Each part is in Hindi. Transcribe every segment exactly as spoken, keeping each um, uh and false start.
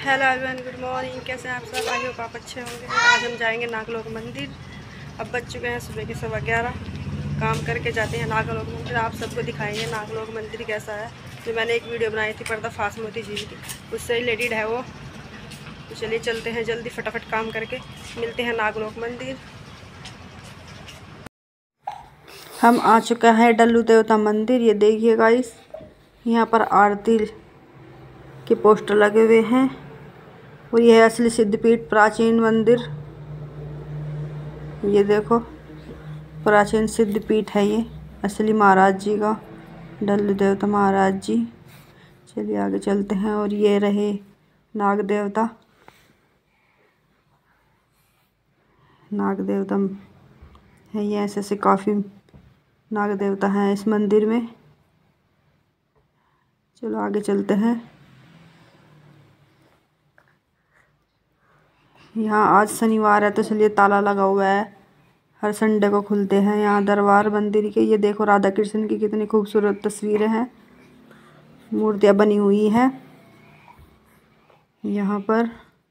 Hello everyone, good morning. कैसे हैं आप सब? आई होप आप अच्छे होंगे। आज हम जाएंगे नागलोक मंदिर। अब बज चुके हैं सुबह के सवा ग्यारह। काम करके जाते हैं नागलोक मंदिर। आप सबको दिखाएंगे नागलोक मंदिर कैसा है। जो मैंने एक वीडियो बनाई थी पर्दाफाश मोती झील की, उससे रिलेटेड है वो। तो चलिए चलते हैं जल्दी फटाफट काम करके, मिलते हैं नागलोक मंदिर। हम आ चुके हैं डल्लू देवता मंदिर। ये देखिए गाइस, यहाँ पर आरती के पोस्टर लगे हुए हैं और यह है असली सिद्धपीठ प्राचीन मंदिर। ये देखो, प्राचीन सिद्धपीठ है ये असली महाराज जी का, डल्लू देवता महाराज जी। चलिए आगे चलते हैं। और ये रहे नाग देवता। नाग देवता है ये, ऐसे ऐसे काफ़ी नाग देवता हैं इस मंदिर में। चलो आगे चलते हैं। यहाँ आज शनिवार है तो इसलिए ताला लगा हुआ है। हर संडे को खुलते हैं यहाँ दरबार मंदिर के। ये देखो राधा कृष्ण की कितनी खूबसूरत तस्वीरें हैं, मूर्तियाँ बनी हुई हैं यहाँ पर।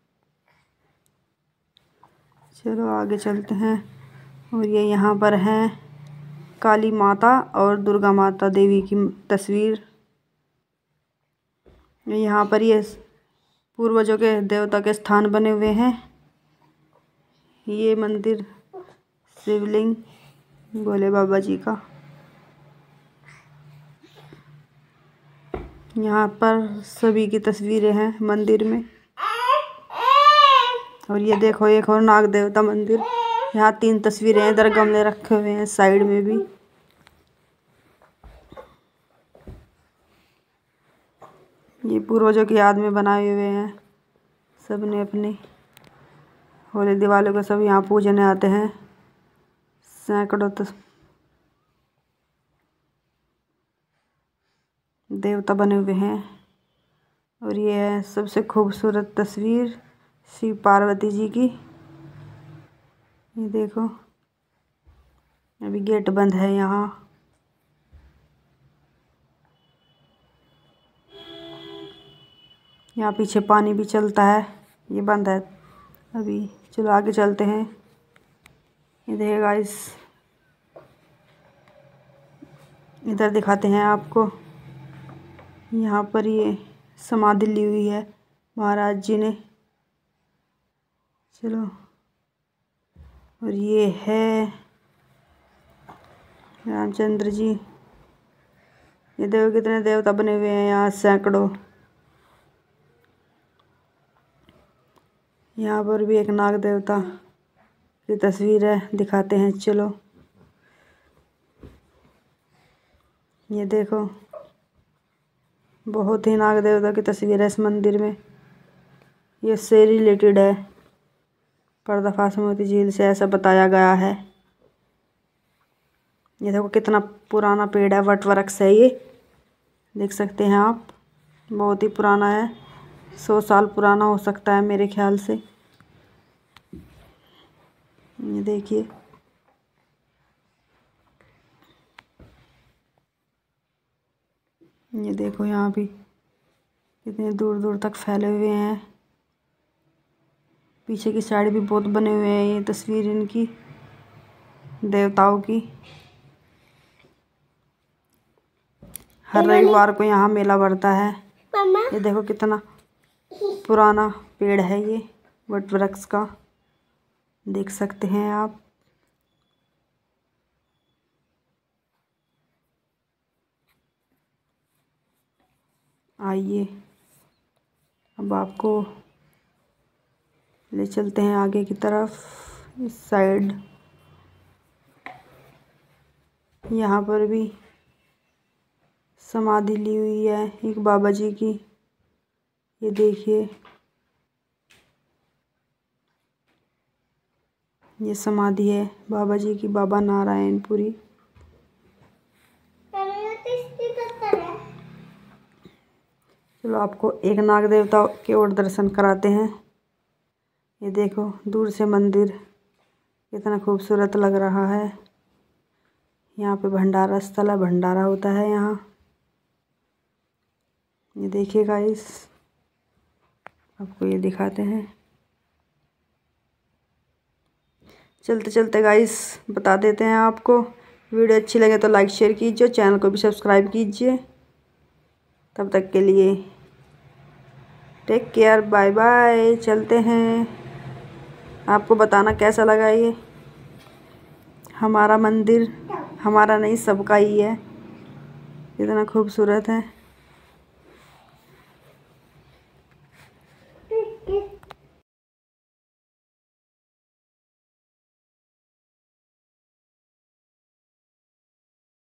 चलो आगे चलते हैं। और ये यहाँ पर है काली माता और दुर्गा माता देवी की तस्वीर। यहाँ पर ये पूर्वजों के देवता के स्थान बने हुए हैं। ये मंदिर शिवलिंग भोले बाबा जी का। यहाँ पर सभी की तस्वीरें हैं मंदिर में। और ये देखो एक और नाग देवता मंदिर। यहाँ तीन तस्वीरें हैं, इधर गमले रखे हुए हैं साइड में भी। ये पूर्वजों की याद में बनाए हुए हैं सब ने अपने। होली दिवाली को सब यहाँ पूजने आते हैं। सैकड़ों तस देवता बने हुए हैं। और ये है सबसे खूबसूरत तस्वीर शिव पार्वती जी की। ये देखो, अभी गेट बंद है यहाँ। यहाँ पीछे पानी भी चलता है, ये बंद है अभी। चलो आगे चलते हैं। ये देखिए गाइस, इधर दिखाते हैं आपको। यहाँ पर ये समाधि ली हुई है महाराज जी ने। चलो, और ये है रामचंद्र जी। ये देखो कितने देवता बने हुए हैं यहाँ, सैकड़ों। यहाँ पर भी एक नाग देवता की तस्वीर है, दिखाते हैं। चलो ये देखो, बहुत ही नाग देवता की तस्वीर है इस मंदिर में। ये से रिलेटेड है, पर्दाफाश मोती झील से ऐसा बताया गया है। ये देखो कितना पुराना पेड़ है, वट वृक्ष है ये, देख सकते हैं आप। बहुत ही पुराना है, सौ साल पुराना हो सकता है मेरे ख्याल से। ये देखिए, ये देखो यहाँ भी कितने दूर दूर तक फैले हुए हैं। पीछे की साइड भी बहुत बने हुए हैं ये तस्वीर इनकी देवताओं की। हर रविवार को यहाँ मेला बढ़ता है। ये देखो कितना पुराना पेड़ है ये वट वृक्ष का, देख सकते हैं आप। आइए अब आपको ले चलते हैं आगे की तरफ। इस साइड यहाँ पर भी समाधि ली हुई है एक बाबा जी की। ये देखिए, ये समाधि है बाबा जी की, बाबा नारायणपुरी। चलो आपको एक नाग देवता के और दर्शन कराते हैं। ये देखो दूर से मंदिर कितना खूबसूरत लग रहा है। यहाँ पे भंडारा स्थल है, भंडारा होता है यहाँ। ये देखिए गाइस, आपको ये दिखाते हैं। चलते चलते गाइस बता देते हैं आपको, वीडियो अच्छी लगे तो लाइक शेयर कीजिए, चैनल को भी सब्सक्राइब कीजिए। तब तक के लिए टेक केयर, बाय बाय। चलते हैं, आपको बताना कैसा लगा ये हमारा मंदिर, हमारा नहीं सबका ही है, इतना खूबसूरत है।